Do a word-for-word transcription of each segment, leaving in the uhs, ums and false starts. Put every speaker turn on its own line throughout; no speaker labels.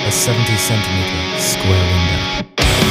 a seventy centimeter square window.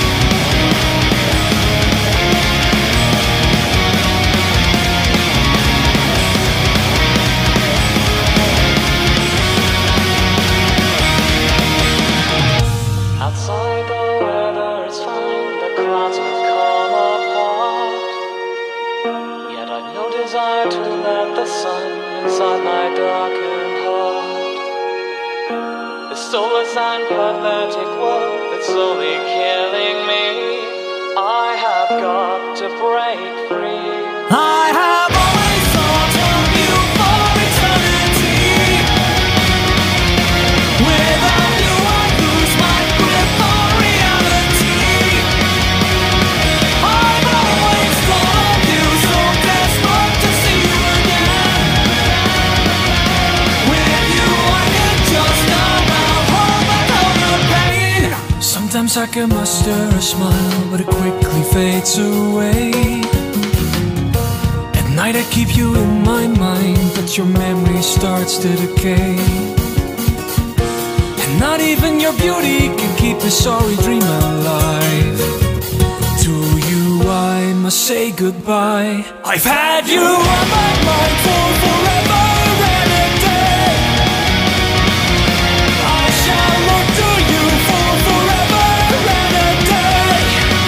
Outside the weather is fine, the clouds have come apart. Yet I've no desire to let the sun inside my darkened heart. The soulless and pathetic world that's slowly killing me, I have got to break free. I have always thought of you for eternity. Without you I lose my grip on reality. I've always thought of you, so desperate to see you again. With you I can just about hold back all the pain. Sometimes I can muster a smile, but it quickly fades away. At night I keep you in my mind, but your memory starts to decay. And not even your beauty can keep a sorry dream alive. To you I must say goodbye. I've had you on my mind for forever and a day. I shall look to you for forever and a day.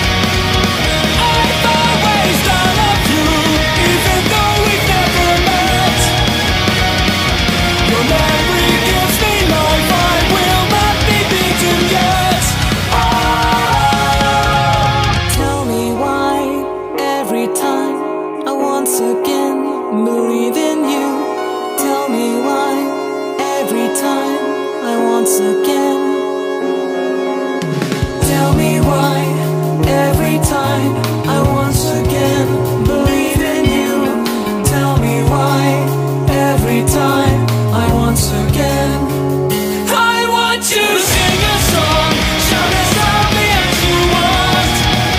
I've always thought of you, even though we've never met. Your memory gives me life, I will not be beaten yet. Tell me why every time I once again believe in you. Tell me why every time I once again. Tell me why every time I once again believe in you. Tell me why every time I once again. I want you to sing a song, shout as loudly as you want.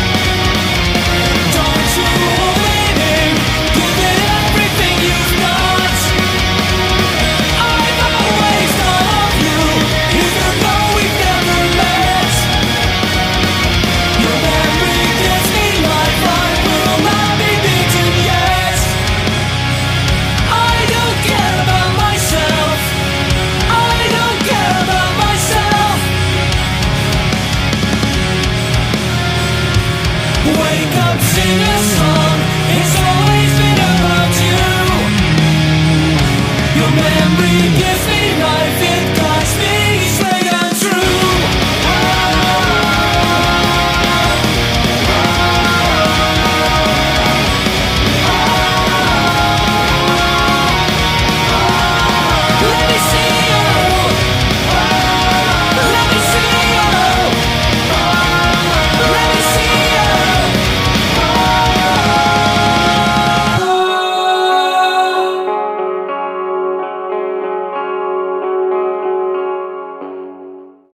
Don't you hold it in, give it everything you've got. I've always thought of you, even though we've never met. Your memory gives me life, I will not be beaten yet. I don't care about myself, I don't care about myself. Wake up, sing a song, it's always been about you. Your memory gives me life, it